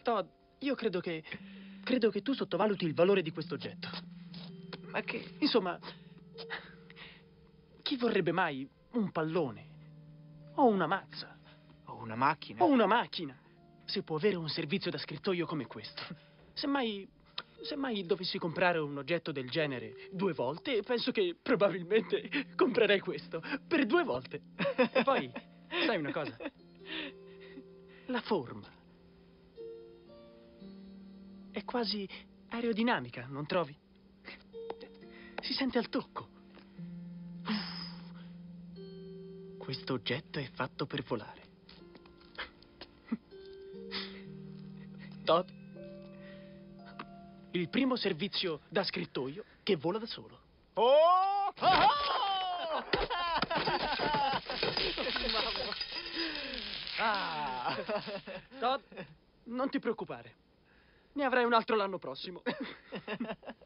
Todd, io credo che tu sottovaluti il valore di questo oggetto. Ma che... Insomma, chi vorrebbe mai un pallone? O una mazza? Ho una macchina. O una macchina? Se può avere un servizio da scrittoio come questo. Semmai dovessi comprare un oggetto del genere 2 volte, penso che probabilmente comprerei questo. Per 2 volte. E poi, sai una cosa? La forma. È quasi aerodinamica, non trovi? Si sente al tocco. Questo oggetto è fatto per volare. Todd, il primo servizio da scrittoio che vola da solo. Oh! Ah! Todd, non ti preoccupare. Ne avrai un altro l'anno prossimo.